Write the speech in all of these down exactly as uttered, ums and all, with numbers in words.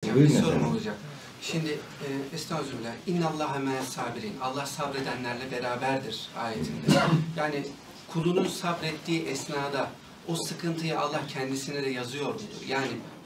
hocam. Buyurun bir sorum efendim. olacak. Şimdi e, estağfurullah. İnnallâhe me'es sabirin. Allah sabredenlerle beraberdir ayetinde. Yani kulunun sabrettiği esnada o sıkıntıyı Allah kendisine de yazıyor mudur? Yani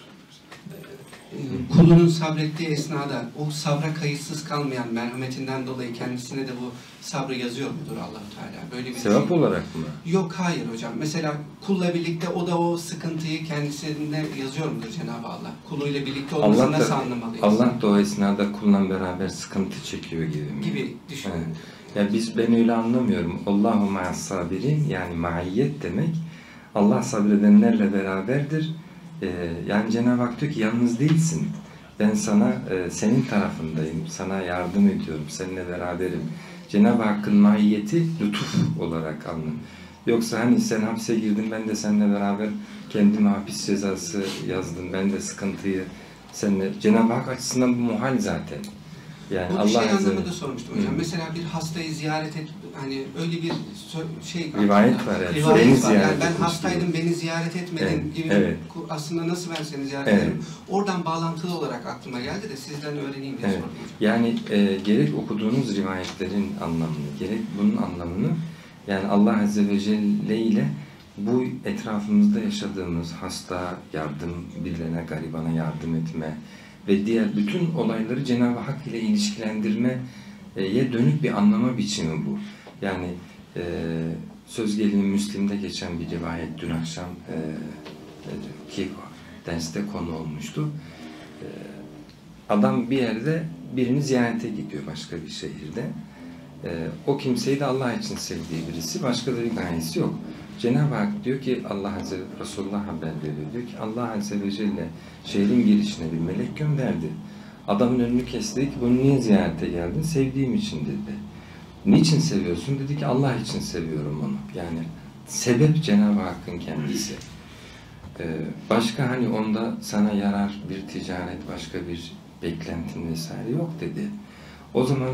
e, kulunun sabrettiği esnada o sabra kayıtsız kalmayan merhametinden dolayı kendisine de bu sabrı yazıyor mudur Allah-u Teala? Böyle bir Sevap şey. olarak mı? Yok, hayır hocam. Mesela kulla birlikte o da o sıkıntıyı kendisine yazıyor mudur Cenab-ı Allah? Kuluyla birlikte olmasını Allah nasıl da, anlamalıyız? Allah da o esnada kulla beraber sıkıntı çekiyor gibi mi? Gibi düşünün. Evet. Ya biz ben öyle anlamıyorum. Allahu ma'as sabirin, yani maiyet demek Allah sabredenlerle beraberdir. Ee, yani Cenab-ı Hak diyor ki yalnız değilsin. Ben sana e, senin tarafındayım. Sana yardım ediyorum. Seninle beraberim. Cenab-ı Hakk'ın maiyeti lütuf olarak anlam. Yoksa hani sen hapse girdin, ben de seninle beraber kendime hapis cezası yazdım. Ben de sıkıntıyı seninle... Cenab-ı Hak açısından bu muhal zaten. Yani Bu Allah şey Azze anlamında sormuştum hocam. Hı. Mesela bir hastayı ziyaret et, hani öyle bir şey Rivayet var. Evet. Rivayet Beni var. ziyaret Yani ben etmiş hastaydım, gibi. beni ziyaret etmedin Evet, gibi. evet. Aslında nasıl ben seni ziyaret Evet. ederim? Oradan bağlantılı olarak aklıma geldi de sizden öğreneyim diye Evet. sordum hocam. Yani e, gerek okuduğunuz rivayetlerin anlamını, gerek bunun anlamını, yani Allah Azze ve Celle ile bu etrafımızda yaşadığımız hasta, yardım, birilerine, garibana yardım etme ve diğer bütün olayları Cenab-ı Hak ile ilişkilendirmeye dönük bir anlama biçimi bu. Yani e, söz gelimi Müslim'de geçen bir rivayet dün akşam e, e, ki derste konu olmuştu. E, adam bir yerde birini ziyarete gidiyor, başka bir şehirde. E, o kimseyi de Allah için sevdiği birisi, başka da bir gayesi yok. Cenab-ı Hak diyor ki, Allah Azze ve Resulullah haber veriyor, diyor ki Allah Azze ve Celle şehrin girişine bir melek gönderdi. Adamın önünü kesti, dedi ki bunu niye ziyarete geldin? Sevdiğim için dedi. Niçin seviyorsun? Dedi ki Allah için seviyorum onu. Yani sebep Cenab-ı Hakk'ın kendisi. Ee, başka hani onda sana yarar bir ticaret, başka bir beklentin vesaire yok dedi. O zaman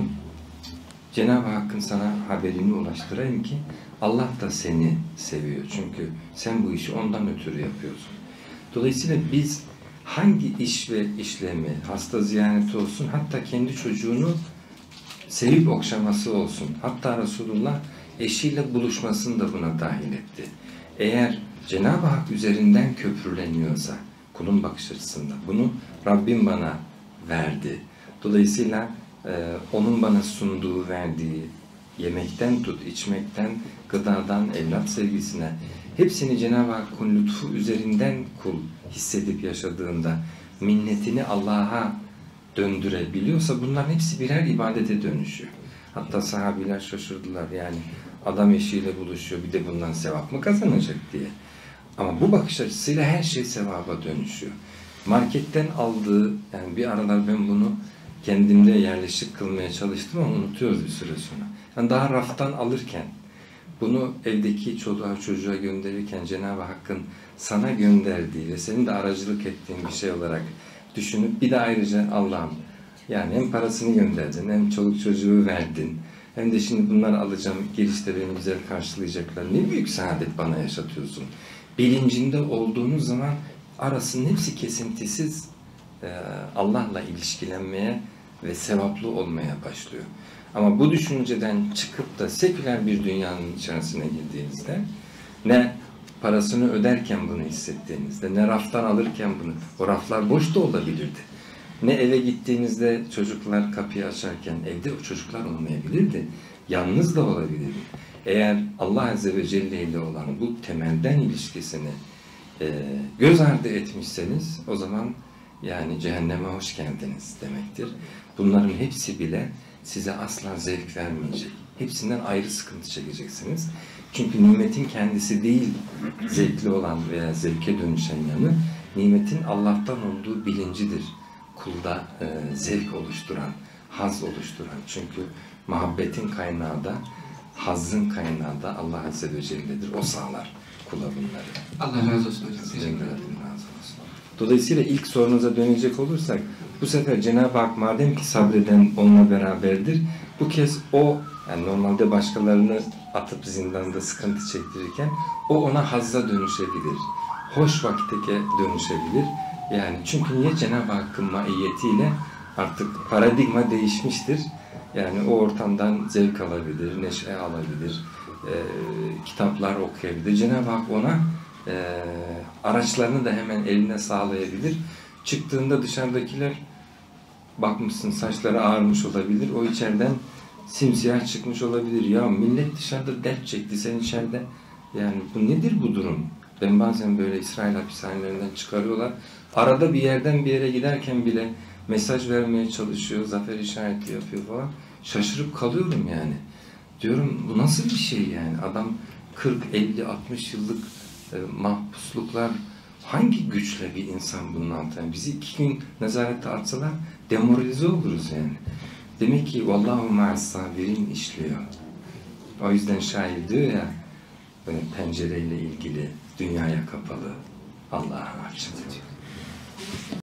Cenab-ı Hakk'ın sana haberini ulaştırayım ki Allah da seni seviyor. Çünkü sen bu işi ondan ötürü yapıyorsun. Dolayısıyla biz hangi iş ve işlemi, hasta ziyareti olsun, hatta kendi çocuğunu sevip okşaması olsun, hatta Resulullah eşiyle buluşmasını da buna dahil etti. Eğer Cenab-ı Hak üzerinden köprüleniyorsa, kulun bakış açısında, bunu Rabbim bana verdi. Dolayısıyla e, onun bana sunduğu, verdiği, yemekten tut, içmekten, gıdadan, evlat sevgisine, hepsini Cenab-ı Hakk'ın lütfu üzerinden kul hissedip yaşadığında minnetini Allah'a döndürebiliyorsa bunların hepsi birer ibadete dönüşüyor. Hatta sahabiler şaşırdılar, yani adam eşiyle buluşuyor, bir de bundan sevap mı kazanacak diye. Ama bu bakış açısıyla her şey sevaba dönüşüyor. Marketten aldığı, yani bir aralar ben bunu kendimde yerleşik kılmaya çalıştım ama unutuyoruz bir süre sonra. Yani daha raftan alırken, bunu evdeki çoluğa çocuğa gönderirken Cenab-ı Hakk'ın sana gönderdiği ve senin de aracılık ettiğin bir şey olarak düşünüp bir de ayrıca Allah'ım, yani hem parasını gönderdin, hem çoluk çocuğu verdin, hem de şimdi bunları alacağım, girişte beni güzel karşılayacaklar. Ne büyük saadet bana yaşatıyorsun. Bilincinde olduğunuz zaman arasının hepsi kesintisiz Allah'la ilişkilenmeye ve sevaplı olmaya başlıyor. Ama bu düşünceden çıkıp da seküler bir dünyanın içerisine girdiğinizde, ne parasını öderken bunu hissettiğinizde, ne raftan alırken bunu, o raflar boş da olabilirdi. Ne eve gittiğinizde çocuklar kapıyı açarken evde o çocuklar olmayabilirdi. Yalnız da olabilirdi. Eğer Allah Azze ve Celle ile olan bu temelden ilişkisini e, göz ardı etmişseniz, o zaman yani cehenneme hoş geldiniz demektir. Bunların hepsi bile size asla zevk vermeyecek. Hepsinden ayrı sıkıntı çekeceksiniz. Çünkü nimetin kendisi değil zevkli olan veya zevke dönüşen yanı, nimetin Allah'tan olduğu bilincidir. Kulda e, zevk oluşturan, haz oluşturan. Çünkü muhabbetin kaynağı da, hazzın kaynağı da Allah Azze ve Celle'dir. O sağlar kula bunları. Allah razı olsun hocam. Sizin de razı olsun. Dolayısıyla ilk sorunuza dönecek olursak, bu sefer Cenab-ı Hak madem ki sabreden onunla beraberdir, bu kez o, yani normalde başkalarını atıp zindanda sıkıntı çektirirken, o ona hazza dönüşebilir. Hoş vakite dönüşebilir. Yani çünkü niye? Cenab-ı Hakk'ın maiyetiyle artık paradigma değişmiştir. Yani o ortamdan zevk alabilir, neşe alabilir, e, kitaplar okuyabilir. Cenab-ı Hak ona e, araçlarını da hemen eline sağlayabilir. Çıktığında dışarıdakiler bakmışsın saçları ağarmış olabilir, o içeriden simsiyah çıkmış olabilir. Ya millet dışarıda dert çekti, sen içeride. Yani bu nedir bu durum? Ben bazen böyle İsrail hapishanelerinden çıkarıyorlar. Arada bir yerden bir yere giderken bile mesaj vermeye çalışıyor, zafer işareti yapıyor falan. Şaşırıp kalıyorum yani. Diyorum bu nasıl bir şey yani? Adam kırk, elli, altmış yıllık e, mahpusluklar, hangi güçle bir insan bunun altına? Yani bizi iki gün nezarette atsalar demoralize oluruz yani. Demek ki vallahu ma'as sabirin işliyor. O yüzden şair diyor ya, böyle pencereyle ilgili dünyaya kapalı, Allah'a açık diyor.